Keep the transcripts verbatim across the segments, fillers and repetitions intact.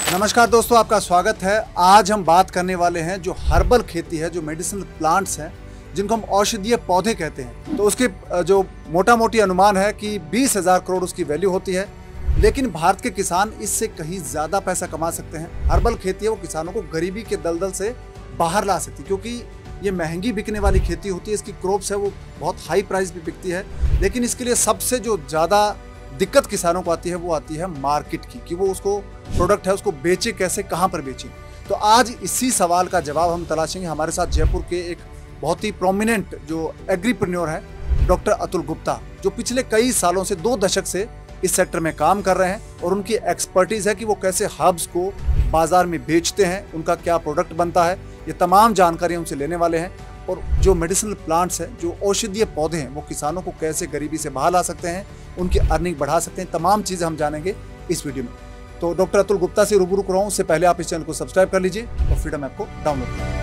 नमस्कार दोस्तों, आपका स्वागत है। आज हम बात करने वाले हैं जो हर्बल खेती है, जो मेडिसिनल प्लांट्स हैं, जिनको हम औषधीय पौधे कहते हैं। तो उसके जो मोटा मोटी अनुमान है कि बीस हजार करोड़ उसकी वैल्यू होती है, लेकिन भारत के किसान इससे कहीं ज़्यादा पैसा कमा सकते हैं। हर्बल खेती है वो किसानों को गरीबी के दलदल से बाहर ला सकती है, क्योंकि ये महंगी बिकने वाली खेती होती है। इसकी क्रॉप्स है वो बहुत हाई प्राइस भी बिकती है, लेकिन इसके लिए सबसे जो ज़्यादा दिक्कत किसानों को आती है वो आती है मार्केट की, कि वो उसको प्रोडक्ट है उसको बेचे कैसे, कहाँ पर बेचें। तो आज इसी सवाल का जवाब हम तलाशेंगे। हमारे साथ जयपुर के एक बहुत ही प्रोमिनेंट जो एग्रीप्रेन्योर है, डॉक्टर अतुल गुप्ता, जो पिछले कई सालों से, दो दशक से इस सेक्टर में काम कर रहे हैं, और उनकी एक्सपर्टीज़ है कि वो कैसे हर्ब्स को बाजार में बेचते हैं, उनका क्या प्रोडक्ट बनता है। ये तमाम जानकारी उनसे लेने वाले हैं। और जो मेडिसिनल प्लांट्स हैं, जो औषधीय पौधे हैं, वो किसानों को कैसे गरीबी से बाहर ला सकते हैं, उनकी अर्निंग बढ़ा सकते हैं, तमाम चीज़ें हम जानेंगे इस वीडियो में। तो डॉक्टर अतुल गुप्ता से रूबरू कराऊँ उससे पहले आप इस चैनल को सब्सक्राइब कर लीजिए और फ्रीडम ऐप को डाउनलोड कीजिए।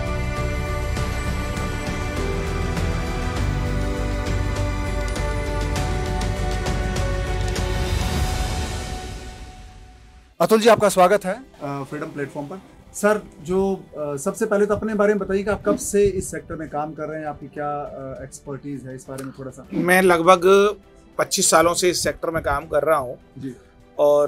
अतुल जी, आपका स्वागत है फ्रीडम प्लेटफॉर्म पर। सर, जो आ, सबसे पहले तो अपने बारे में बताइए कि आप कब से इस सेक्टर में काम कर रहे हैं, आपकी क्या एक्सपर्टीज है, इस बारे में थोड़ा सा। मैं लगभग पच्चीस सालों से इस सेक्टर में काम कर रहा हूँ जी। और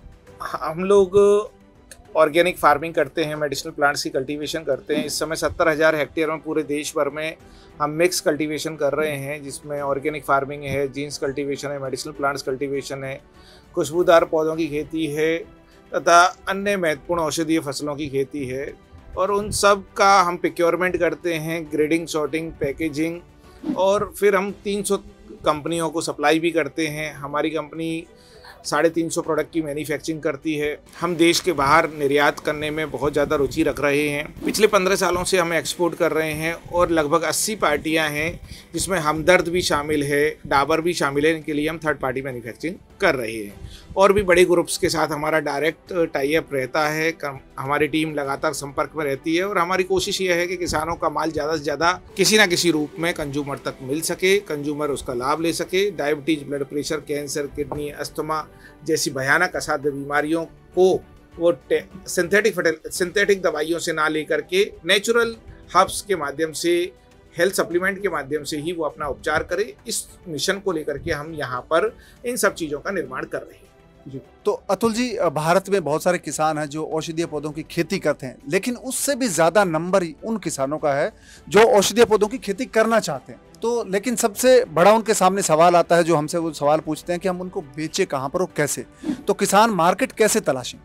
हम लोग ऑर्गेनिक फार्मिंग करते हैं, मेडिसिनल प्लांट्स की कल्टीवेशन करते हैं। इस समय सत्तर हज़ार हेक्टेयर में पूरे देश भर में हम मिक्स कल्टीवेशन कर रहे हैं, जिसमें ऑर्गेनिक फार्मिंग है, जीन्स कल्टीवेशन है, मेडिसिनल प्लांट्स कल्टीवेशन है, खुशबूदार पौधों की खेती है तथा अन्य महत्वपूर्ण औषधीय फसलों की खेती है। और उन सब का हम प्रोक्योरमेंट करते हैं, ग्रेडिंग, सॉर्टिंग, पैकेजिंग, और फिर हम तीन सौ कंपनियों को सप्लाई भी करते हैं। हमारी कंपनी साढ़े तीन सौ प्रोडक्ट की मैन्युफैक्चरिंग करती है। हम देश के बाहर निर्यात करने में बहुत ज़्यादा रुचि रख रहे हैं। पिछले पंद्रह सालों से हम एक्सपोर्ट कर रहे हैं, और लगभग अस्सी पार्टियां हैं, जिसमें हमदर्द भी शामिल है, डाबर भी शामिल है। इनके लिए हम थर्ड पार्टी मैन्युफैक्चरिंग कर रहे हैं। और भी बड़े ग्रुप्स के साथ हमारा डायरेक्ट टाई अप रहता है। हमारी टीम लगातार संपर्क में रहती है, और हमारी कोशिश ये है कि किसानों का माल ज़्यादा से ज़्यादा किसी ना किसी रूप में कंज्यूमर तक मिल सके, कंज्यूमर उसका लाभ ले सके। Diabetes, blood pressure, cancer, kidney, asthma जैसी भयानक असाध्य बीमारियों को वो सिंथेटिक सिंथेटिक दवाइयों से ना लेकर के नेचुरल हर्ब्स के माध्यम से, हेल्थ सप्लीमेंट के माध्यम से ही वो अपना उपचार करे। इस मिशन को लेकर के हम यहाँ पर इन सब चीज़ों का निर्माण कर रहे हैं जी। तो अतुल जी, भारत में बहुत सारे किसान हैं जो औषधीय पौधों की खेती करते हैं, लेकिन उससे भी ज़्यादा नंबर उन किसानों का है जो औषधीय पौधों की खेती करना चाहते हैं। तो लेकिन सबसे बड़ा उनके सामने सवाल आता है, जो हमसे वो सवाल पूछते हैं कि हम उनको बेचे कहाँ पर और कैसे। तो किसान मार्केट कैसे तलाशें?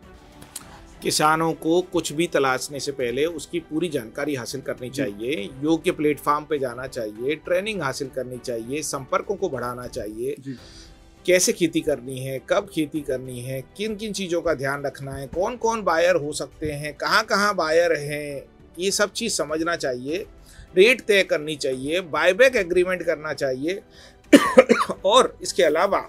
किसानों को कुछ भी तलाशने से पहले उसकी पूरी जानकारी हासिल करनी चाहिए, योग्य प्लेटफॉर्म पे जाना चाहिए, ट्रेनिंग हासिल करनी चाहिए, संपर्कों को बढ़ाना चाहिए, कैसे खेती करनी है, कब खेती करनी है, किन किन चीज़ों का ध्यान रखना है, कौन कौन बायर हो सकते हैं, कहाँ कहाँ बायर हैं, ये सब चीज़ समझना चाहिए। रेट तय करनी चाहिए, बायबैक एग्रीमेंट करना चाहिए और इसके अलावा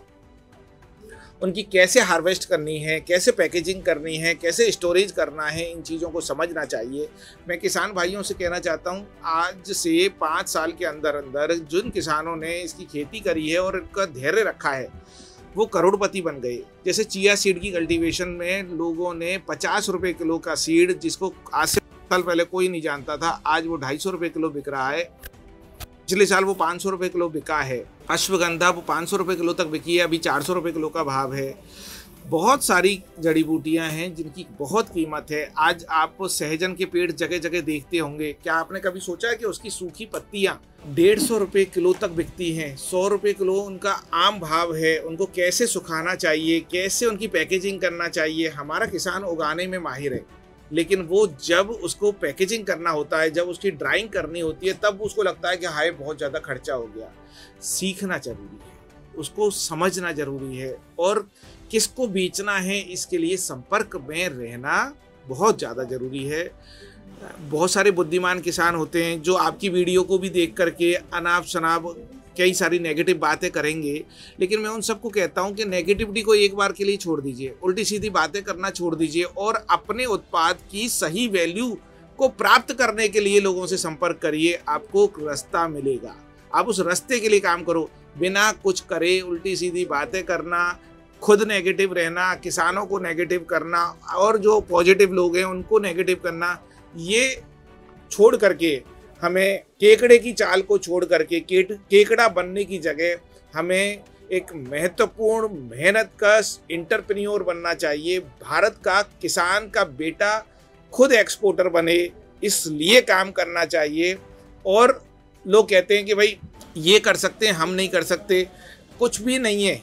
उनकी कैसे हार्वेस्ट करनी है, कैसे पैकेजिंग करनी है, कैसे स्टोरेज करना है, इन चीज़ों को समझना चाहिए। मैं किसान भाइयों से कहना चाहता हूँ, आज से पाँच साल के अंदर अंदर जिन किसानों ने इसकी खेती करी है और इनका धैर्य रखा है, वो करोड़पति बन गए। जैसे चिया सीड की कल्टीवेशन में लोगों ने पचास रुपये किलो का सीड, जिसको आज से साल पहले कोई नहीं जानता था, आज वो ढाई सौ रुपये किलो बिक रहा है। पिछले साल वो पाँच सौ रुपये किलो बिका है। अश्वगंधा वो पाँच सौ रुपये किलो तक बिकी है, अभी चार सौ रुपये किलो का भाव है। बहुत सारी जड़ी बूटियां हैं जिनकी बहुत कीमत है। आज आप सहजन के पेड़ जगह जगह देखते होंगे। क्या आपने कभी सोचा है कि उसकी सूखी पत्तियां डेढ़ सौ रुपये किलो तक बिकती हैं? सौ रुपये किलो उनका आम भाव है। उनको कैसे सुखाना चाहिए, कैसे उनकी पैकेजिंग करना चाहिए। हमारा किसान उगाने में माहिर है, लेकिन वो जब उसको पैकेजिंग करना होता है, जब उसकी ड्राइंग करनी होती है, तब उसको लगता है कि हाय बहुत ज़्यादा खर्चा हो गया। सीखना जरूरी है, उसको समझना जरूरी है, और किसको बेचना है इसके लिए संपर्क में रहना बहुत ज़्यादा ज़रूरी है। बहुत सारे बुद्धिमान किसान होते हैं जो आपकी वीडियो को भी देख करके अनाप शनाप कई सारी नेगेटिव बातें करेंगे, लेकिन मैं उन सबको कहता हूं कि नेगेटिविटी को एक बार के लिए छोड़ दीजिए, उल्टी सीधी बातें करना छोड़ दीजिए, और अपने उत्पाद की सही वैल्यू को प्राप्त करने के लिए लोगों से संपर्क करिए। आपको रास्ता मिलेगा, आप उस रास्ते के लिए काम करो। बिना कुछ करे उल्टी सीधी बातें करना, खुद नेगेटिव रहना, किसानों को नेगेटिव करना और जो पॉजिटिव लोग हैं उनको नेगेटिव करना, ये छोड़ करके हमें केकड़े की चाल को छोड़ करके केट केकड़ा बनने की जगह हमें एक महत्वपूर्ण मेहनतकश एंटरप्रेन्योर बनना चाहिए। भारत का किसान का बेटा खुद एक्सपोर्टर बने, इसलिए काम करना चाहिए। और लोग कहते हैं कि भाई ये कर सकते हैं, हम नहीं कर सकते। कुछ भी नहीं है।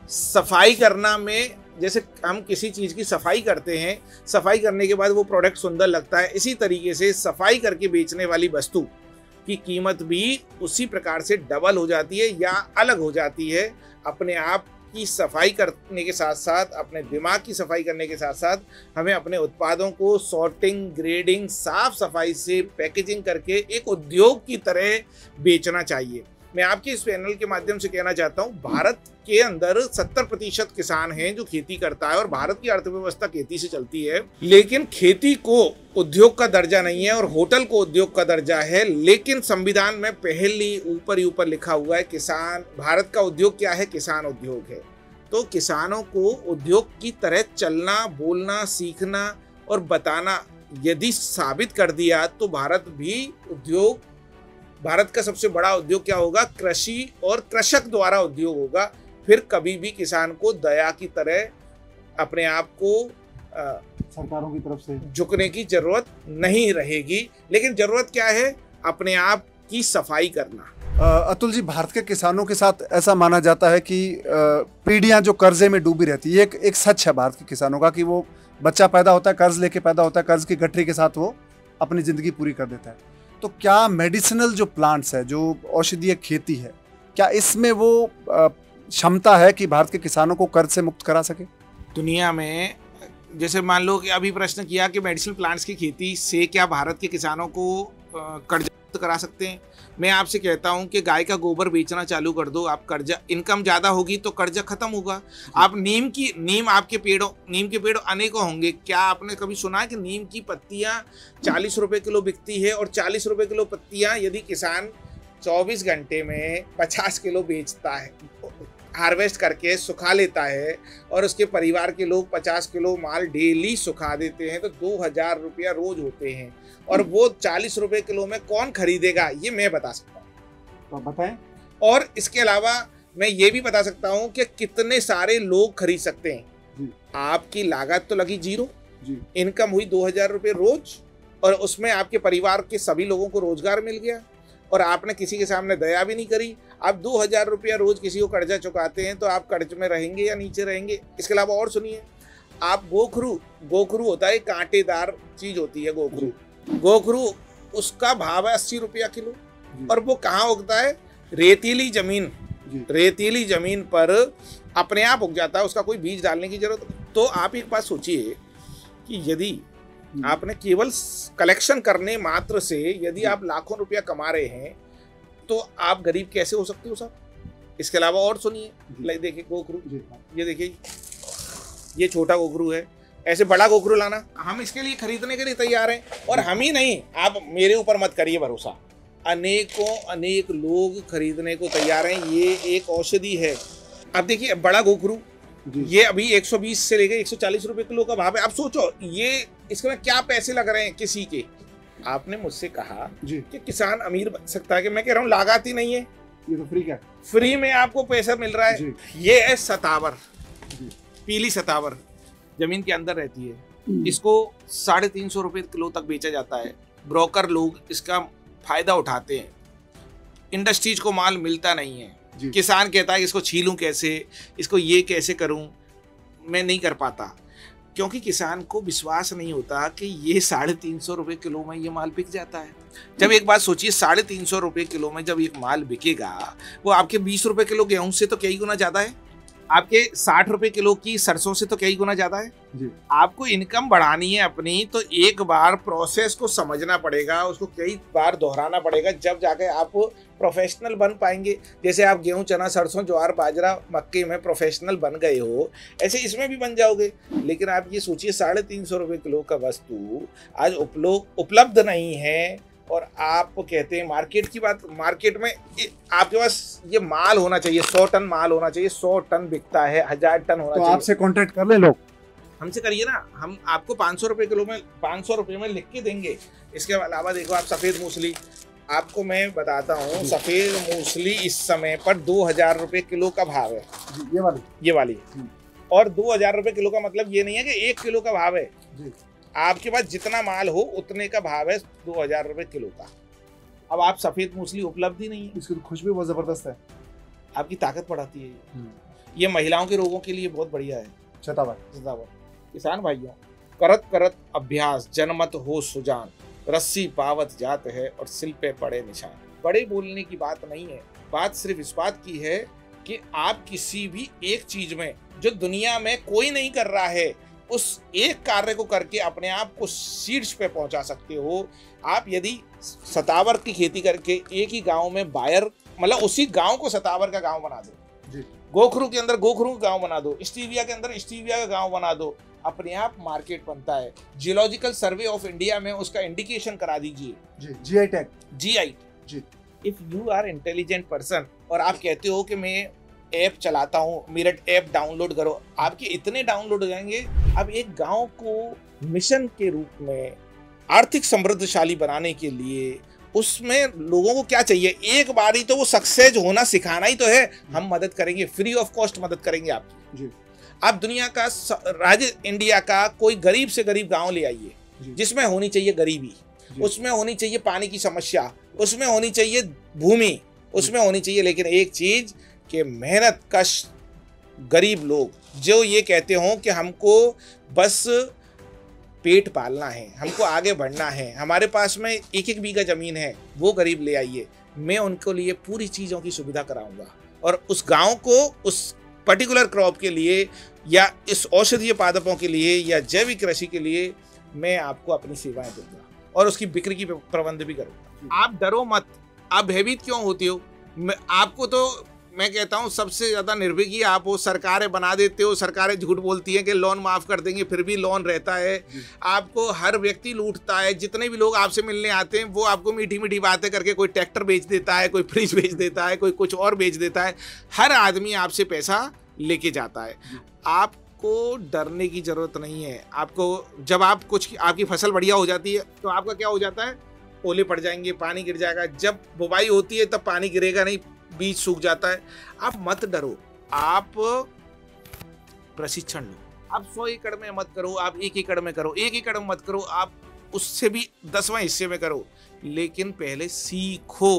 सफाई करना में, जैसे हम किसी चीज़ की सफाई करते हैं, सफाई करने के बाद वो प्रोडक्ट सुंदर लगता है, इसी तरीके से सफाई करके बेचने वाली वस्तु की कीमत भी उसी प्रकार से डबल हो जाती है या अलग हो जाती है। अपने आप की सफाई करने के साथ साथ, अपने दिमाग की सफाई करने के साथ साथ हमें अपने उत्पादों को सॉर्टिंग, ग्रेडिंग, साफ सफाई से पैकेजिंग करके एक उद्योग की तरह बेचना चाहिए। मैं आपके इस पैनल के माध्यम से कहना चाहता हूं, भारत के अंदर सत्तर प्रतिशत किसान हैं जो खेती करता है और भारत की अर्थव्यवस्था खेती से चलती है। लेकिन खेती को उद्योग का दर्जा नहीं है और होटल को उद्योग का दर्जा है। लेकिन संविधान में पहली ऊपर ही ऊपर लिखा हुआ है, किसान, भारत का उद्योग क्या है? किसान उद्योग है। तो किसानों को उद्योग की तरह चलना, बोलना, सीखना और बताना यदि साबित कर दिया तो भारत भी उद्योग, भारत का सबसे बड़ा उद्योग क्या होगा? कृषि और कृषक द्वारा उद्योग होगा। फिर कभी भी किसान को दया की तरह अपने आप को आ, सरकारों की तरफ से झुकने की जरूरत नहीं रहेगी। लेकिन जरूरत क्या है? अपने आप की सफाई करना। अतुल जी, भारत के किसानों के साथ ऐसा माना जाता है कि पीढ़ियां जो कर्जे में डूबी रहती है, एक, एक सच है भारत के किसानों का कि वो बच्चा पैदा होता है, कर्ज लेके पैदा होता है, कर्ज की गठरी के साथ वो अपनी जिंदगी पूरी कर देता है। तो क्या मेडिसिनल जो प्लांट्स है, जो औषधीय खेती है, क्या इसमें वो क्षमता है कि भारत के किसानों को कर्ज से मुक्त करा सके? दुनिया में जैसे मान लो कि अभी प्रश्न किया कि मेडिसिनल प्लांट्स की खेती से क्या भारत के किसानों को कर्ज मुक्त करा सकते हैं? मैं आपसे कहता हूं कि गाय का गोबर बेचना चालू कर दो, आप कर्जा, इनकम ज़्यादा होगी तो कर्जा खत्म होगा। आप नीम की नीम आपके पेड़ों नीम के पेड़ अनेकों होंगे। क्या आपने कभी सुना है कि नीम की पत्तियां चालीस रुपए किलो बिकती है? और चालीस रुपए किलो पत्तियां यदि किसान चौबीस घंटे में पचास किलो बेचता है, हार्वेस्ट करके सुखा लेता है और उसके परिवार के लोग पचास किलो माल डेली सुखा देते हैं, तो दो हजार रुपया रोज होते हैं। और वो चालीस रुपए किलो में कौन खरीदेगा? ये मैं बता सकता हूँ। तो बताएं। और इसके अलावा मैं ये भी बता सकता हूँ कि कितने सारे लोग खरीद सकते हैं जी। आपकी लागत तो लगी जीरो जी। इनकम हुई दो हजार रुपये रोज और उसमें आपके परिवार के सभी लोगों को रोजगार मिल गया और आपने किसी के सामने दया भी नहीं करी। आप दो हजार रुपया रोज किसी को कर्जा चुकाते हैं तो आप कर्ज में रहेंगे या नीचे रहेंगे? इसके अलावा और सुनिए, आप गोखरू गोखरू होता है, कांटेदार चीज होती है गोखरू। गोखरू उसका भाव है अस्सी रुपया किलो और वो कहाँ उगता है? रेतीली जमीन, रेतीली जमीन पर अपने आप उग जाता है, उसका कोई बीज डालने की जरूरत। तो आप एक बात सोचिए कि यदि आपने केवल कलेक्शन करने मात्र से यदि आप लाखों रुपया कमा रहे हैं तो आप गरीब कैसे हो सकते हो साहब? इसके अलावा और सुनिए, देखिए गोखरू, ये देखिए ये छोटा गोखरू है, ऐसे बड़ा गोखरू लाना, हम इसके लिए खरीदने के लिए तैयार हैं। और हम ही नहीं, आप मेरे ऊपर मत करिए भरोसा, अनेकों अनेक लोग खरीदने को तैयार हैं। ये एक औषधि है। अब देखिए बड़ा गोखरू, ये अभी एक सौ बीस से लेकर एक सौ चालीस रुपए किलो का भाव है। अब सोचो ये इसके में क्या पैसे लग रहे हैं किसी के। आपने मुझसे कहा कि किसान अमीर बन सकता है, कि मैं कह रहा हूँ लागत ही नहीं है, ये तो फ्री क्या, फ्री में आपको पैसा मिल रहा है। ये है सतावर, पीली सतावर, जमीन के अंदर रहती है। इसको साढ़े तीन सौ रुपए किलो तक बेचा जाता है। ब्रोकर लोग इसका फायदा उठाते हैं, इंडस्ट्रीज को माल मिलता नहीं है। किसान कहता है कि इसको छीलूं कैसे, इसको ये कैसे करूं, मैं नहीं कर पाता, क्योंकि किसान को विश्वास नहीं होता कि ये साढ़े तीन सौ रुपये किलो में ये माल बिक जाता है। जब एक बात सोचिए, साढ़े तीन सौ रुपये किलो में जब एक माल बिकेगा, वो आपके बीस रुपये किलो गेहूं से तो कई गुना ज़्यादा है, आपके साठ रुपए किलो की सरसों से तो कई गुना ज्यादा है जी। आपको इनकम बढ़ानी है अपनी, तो एक बार प्रोसेस को समझना पड़ेगा, उसको कई बार दोहराना पड़ेगा, जब जाके आप प्रोफेशनल बन पाएंगे। जैसे आप गेहूं, चना, सरसों, ज्वार, बाजरा, मक्के में प्रोफेशनल बन गए हो, ऐसे इसमें भी बन जाओगे। लेकिन आप ये सोचिए, साढ़े तीन सौ रुपये किलो का वस्तु आज उपलब्ध नहीं है और आप कहते हैं मार्केट की बात, मार्केट में आपके पास ये माल होना चाहिए, सौ टन माल होना चाहिए, सौ टन बिकता है, हजार टन होना तो चाहिए। आपसे कांटेक्ट कर ले लोग, हमसे करिए ना, हम आपको पाँच सौ रुपये किलो में पाँच सौ रुपये में लिख के देंगे। इसके अलावा देखो आप सफ़ेद मूसली, आपको मैं बताता हूँ, सफ़ेद मूसली इस समय पर दो हजार रुपये किलो का भाव है। ये वाली ये वाली और दो हजार रुपये किलो का मतलब ये नहीं है कि एक किलो का भाव है जी। आपके पास जितना माल हो उतने का भाव है दो हजार रुपये किलो का। अब आप सफ़ेद मूसली उपलब्ध ही नहीं है, इसकी तो खुशबू बहुत ज़बरदस्त है, आपकी ताकत बढ़ाती है। ये महिलाओं के रोगों के लिए बहुत बढ़िया है। शतावर शतावर किसान भाइयों, करत करत अभ्यास जनमत हो सुजान, रस्सी पावत जात है और सिल पे पड़े निशान। बड़े बोलने की बात नहीं है, बात सिर्फ इस बात की है कि आप किसी भी एक चीज में जो दुनिया में कोई नहीं कर रहा है, उस एक कार्य को करके अपने आप को शीर्ष पे पहुंचा सकते हो। आप यदि शतावर की खेती करके एक ही गांव में बायर, मतलब उसी गांव को शतावर का गांव बना दो जी। गोखरू के अंदर गोखरू का गांव बना दो, स्टीविया के अंदर स्टीविया का गांव बना दो, अपने आप मार्केट बनता है। जियोलॉजिकल सर्वे ऑफ इंडिया में उसका इंडिकेशन करा दीजिए जी, जीआई टैग, जीआई जी। If you are intelligent person और आप कहते हो कि मैं ऐप चलाता हूँ, मेरठ ऐप डाउनलोड करो, आपके इतने डाउनलोड हो जाएंगे। अब एक गांव को मिशन के रूप में आर्थिक समृद्धशाली बनाने के लिए उसमें लोगों को क्या चाहिए, एक बारी तो वो सक्सेस होना सिखाना ही तो है। हम मदद करेंगे, फ्री ऑफ कॉस्ट मदद करेंगे आपकी जी। आप दुनिया का राज्य इंडिया का कोई गरीब से गरीब गांव ले आइए जिसमें होनी चाहिए गरीबी, उसमें होनी चाहिए पानी की समस्या, उसमें होनी चाहिए भूमि, उसमें होनी चाहिए लेकिन एक चीज कि मेहनत कश गरीब लोग जो ये कहते हो कि हमको बस पेट पालना है, हमको आगे बढ़ना है, हमारे पास में एक एक बीघा जमीन है, वो गरीब ले आइए, मैं उनको लिए पूरी चीज़ों की सुविधा कराऊंगा और उस गांव को उस पर्टिकुलर क्रॉप के लिए या इस औषधीय पादपों के लिए या जैविक कृषि के लिए मैं आपको अपनी सेवाएं दूंगा और उसकी बिक्री की प्रबंध भी करूंगा। आप डरो मत, आप भयभीत क्यों होती हो? मैं आपको तो मैं कहता हूँ सबसे ज़्यादा निर्भीक आप हो। सरकारें बना देते हो, सरकारें झूठ बोलती हैं कि लोन माफ़ कर देंगे, फिर भी लोन रहता है। आपको हर व्यक्ति लूटता है, जितने भी लोग आपसे मिलने आते हैं वो आपको मीठी मीठी बातें करके कोई ट्रैक्टर बेच देता है, कोई फ्रिज बेच देता है, कोई कुछ और बेच देता है। हर आदमी आपसे पैसा लेके जाता है। आपको डरने की ज़रूरत नहीं है। आपको जब आप कुछ आपकी फसल बढ़िया हो जाती है तो आपका क्या हो जाता है, ओले पड़ जाएंगे, पानी गिर जाएगा। जब बुवाई होती है तब पानी गिरेगा नहीं, बीज सूख जाता है। आप मत डरो, आप प्रशिक्षण लो। आप सौ एकड़ में मत करो, आप एक एकड़ में करो, एक एकड़ में मत करो, आप उससे भी दसवां हिस्से में करो, लेकिन पहले सीखो।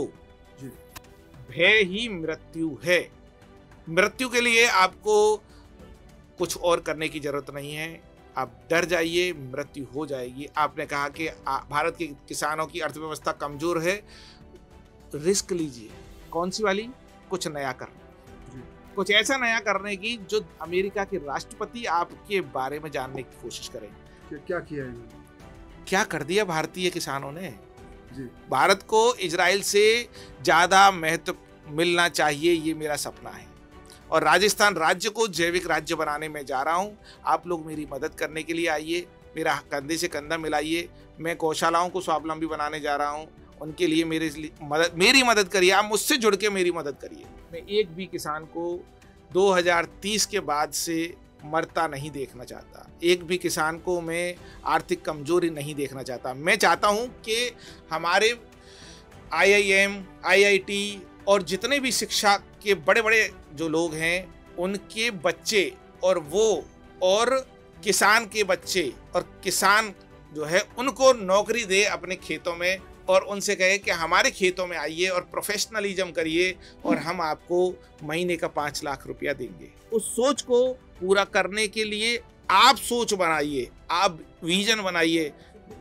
भय ही मृत्यु है। मृत्यु के लिए आपको कुछ और करने की जरूरत नहीं है। आप डर जाइए, मृत्यु हो जाएगी। आपने कहा कि भारत के किसानों की अर्थव्यवस्था कमजोर है, रिस्क लीजिए। कौन सी वाली? कुछ नया करना, कुछ ऐसा नया करने की जो अमेरिका के राष्ट्रपति आपके बारे में जानने की कोशिश करें। क्या किया है, क्या कर दिया भारतीय किसानों ने जी। भारत को इजराइल से ज्यादा महत्व मिलना चाहिए, ये मेरा सपना है। और राजस्थान राज्य को जैविक राज्य बनाने में जा रहा हूँ। आप लोग मेरी मदद करने के लिए आइए, मेरा कंधे से कंधा मिलाइए। मैं गौशालाओं को स्वावलंबी बनाने जा रहा हूँ, उनके लिए मेरे मदद मेरी मदद करिए। आप मुझसे जुड़ के मेरी मदद करिए। मैं एक भी किसान को दो हज़ार तीस के बाद से मरता नहीं देखना चाहता। एक भी किसान को मैं आर्थिक कमजोरी नहीं देखना चाहता। मैं चाहता हूं कि हमारे आई I am, I I T और जितने भी शिक्षा के बड़े बड़े जो लोग हैं, उनके बच्चे और वो और किसान के बच्चे और किसान जो है उनको नौकरी दे अपने खेतों में और उनसे कहे कि हमारे खेतों में आइए और प्रोफेशनलिज्म करिए और हम आपको महीने का पाँच लाख रुपया देंगे। उस सोच को पूरा करने के लिए आप सोच बनाइए, आप विजन बनाइए।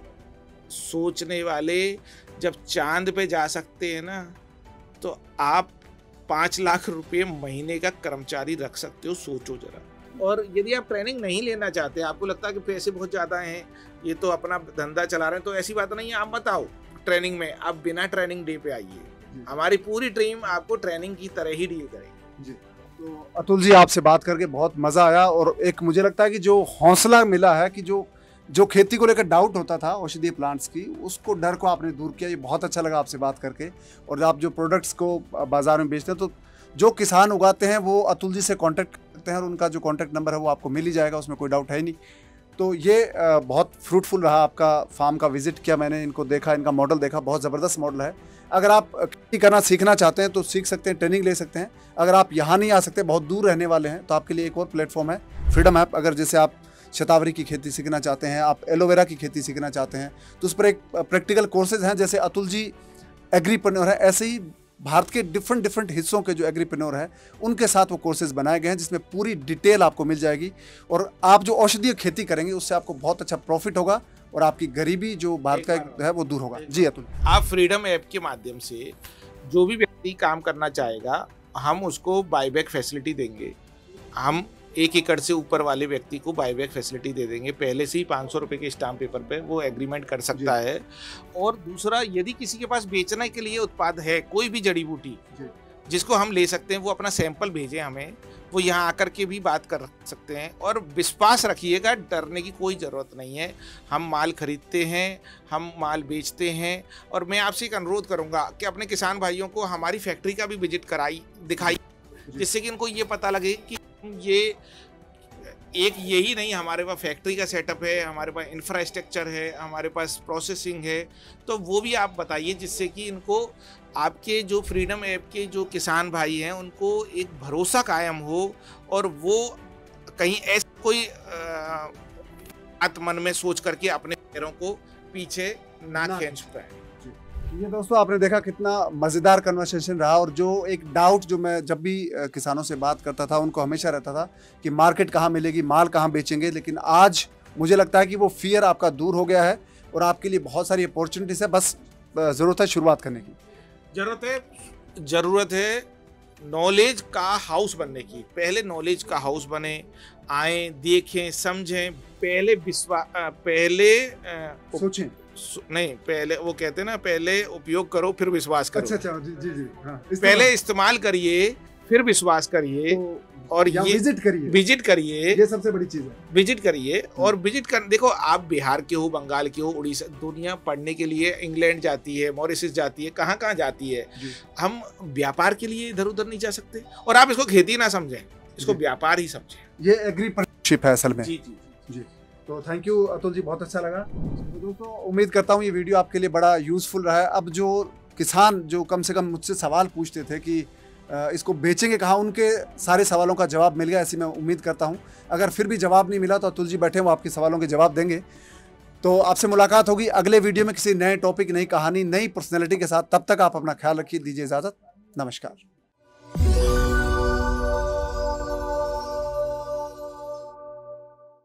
सोचने वाले जब चांद पे जा सकते हैं ना, तो आप पाँच लाख रुपए महीने का कर्मचारी रख सकते हो। सोचो जरा। और यदि आप ट्रेनिंग नहीं लेना चाहते, आपको लगता है कि पैसे बहुत ज़्यादा हैं, ये तो अपना धंधा चला रहे हैं, तो ऐसी बात नहीं है। आप मत आओ ट्रेनिंग में, आप बिना ट्रेनिंग डे पे आइए। हमारी पूरी टीम आपको ट्रेनिंग की तरह ही डील करेगी जी। तो अतुल जी, आपसे बात करके बहुत मज़ा आया और एक मुझे लगता है कि जो हौसला मिला है कि जो जो खेती को लेकर डाउट होता था औषधीय प्लांट्स की, उसको डर को आपने दूर किया। ये बहुत अच्छा लगा आपसे बात करके। और आप जो प्रोडक्ट्स को बाजार में बेचते हैं, तो जो किसान उगाते हैं वो अतुल जी से कांटेक्ट करते हैं और उनका जो कांटेक्ट नंबर है वो आपको मिल ही जाएगा, उसमें कोई डाउट है ही नहीं। तो ये बहुत फ्रूटफुल रहा आपका फार्म का विजिट किया मैंने, इनको देखा, इनका मॉडल देखा, बहुत ज़बरदस्त मॉडल है। अगर आप खेती करना सीखना चाहते हैं तो सीख सकते हैं, ट्रेनिंग ले सकते हैं। अगर आप यहाँ नहीं आ सकते, बहुत दूर रहने वाले हैं, तो आपके लिए एक और प्लेटफॉर्म है फ्रीडम ऐप। अगर जैसे आप शतावरी की खेती सीखना चाहते हैं, आप एलोवेरा की खेती सीखना चाहते हैं, तो उस पर एक प्रैक्टिकल कोर्सेज हैं। जैसे अतुल जी एग्रीप्रेन्योर है, ऐसे ही भारत के डिफरेंट डिफरेंट हिस्सों के जो एग्रीप्रेन्योर है उनके साथ वो कोर्सेज बनाए गए हैं, जिसमें पूरी डिटेल आपको मिल जाएगी। और आप जो औषधीय खेती करेंगे उससे आपको बहुत अच्छा प्रॉफिट होगा और आपकी गरीबी जो भारत का है वो दूर होगा। जी अतुल, आप फ्रीडम ऐप के माध्यम से जो भी व्यक्ति काम करना चाहेगा, हम उसको बाईबैक फैसिलिटी देंगे। हम एक एकड़ से ऊपर वाले व्यक्ति को बाईबैक फैसिलिटी दे देंगे। पहले से ही पाँच सौ रुपये के स्टाम्प पेपर पे वो एग्रीमेंट कर सकता है। और दूसरा, यदि किसी के पास बेचने के लिए उत्पाद है, कोई भी जड़ी बूटी जिसको हम ले सकते हैं, वो अपना सैंपल भेजें हमें, वो यहाँ आकर के भी बात कर सकते हैं। और विश्वास रखिएगा, डरने की कोई ज़रूरत नहीं है। हम माल खरीदते हैं, हम माल बेचते हैं। और मैं आपसे एक अनुरोध करूँगा कि अपने किसान भाइयों को हमारी फैक्ट्री का भी विजिट कराई दिखाई, जिससे कि इनको ये पता लगे कि ये एक यही नहीं, हमारे पास फैक्ट्री का सेटअप है, हमारे पास इंफ्रास्ट्रक्चर है, हमारे पास प्रोसेसिंग है। तो वो भी आप बताइए, जिससे कि इनको आपके जो फ्रीडम ऐप के जो किसान भाई हैं उनको एक भरोसा कायम हो और वो कहीं ऐसा कोई बात मन में सोच करके अपने पैरों को पीछे ना खींच पाए। ये दोस्तों आपने देखा कितना मज़ेदार कन्वर्सेशन रहा। और जो एक डाउट जो मैं जब भी किसानों से बात करता था उनको हमेशा रहता था कि मार्केट कहाँ मिलेगी, माल कहाँ बेचेंगे, लेकिन आज मुझे लगता है कि वो फियर आपका दूर हो गया है और आपके लिए बहुत सारी अपॉर्चुनिटीज़ है। बस ज़रूरत है शुरुआत करने की। ज़रूरत है ज़रूरत है नॉलेज का हाउस बनने की। पहले नॉलेज का हाउस बने, आए, देखें, समझें, पहले विश्वास, पहले सोचें नहीं, पहले वो कहते हैं ना, पहले उपयोग करो फिर विश्वास करो। अच्छा अच्छा, जी जी जी, हाँ, पहले इस्तेमाल करिए फिर विश्वास करिए। तो और ये विजिट करिए विजिट करिए ये सबसे बड़ी चीज है। विजिट करिए और विजिट कर, देखो आप बिहार के हो, बंगाल के हो, उड़ीसा, दुनिया पढ़ने के लिए इंग्लैंड जाती है, मॉरिशस जाती है, कहाँ कहाँ जाती है। हम व्यापार के लिए इधर उधर नहीं जा सकते। और आप इसको खेती ना समझें, इसको व्यापार ही समझें। ये एग्रीप्रेन्योरशिप है असल में। जी जी जी। तो थैंक यू अतुल जी, बहुत अच्छा लगा। तो दोस्तों उम्मीद करता हूँ ये वीडियो आपके लिए बड़ा यूज़फुल रहा है। अब जो किसान जो कम से कम मुझसे सवाल पूछते थे कि इसको बेचेंगे कहाँ, उनके सारे सवालों का जवाब मिल गया, ऐसी मैं उम्मीद करता हूँ। अगर फिर भी जवाब नहीं मिला तो अतुल जी बैठे हैं, वो आपके सवालों के जवाब देंगे। तो आपसे मुलाकात होगी अगले वीडियो में किसी नए टॉपिक, नई कहानी, नई पर्सनैलिटी के साथ। तब तक आप अपना ख्याल रखिए, दीजिए इजाज़त। नमस्कार।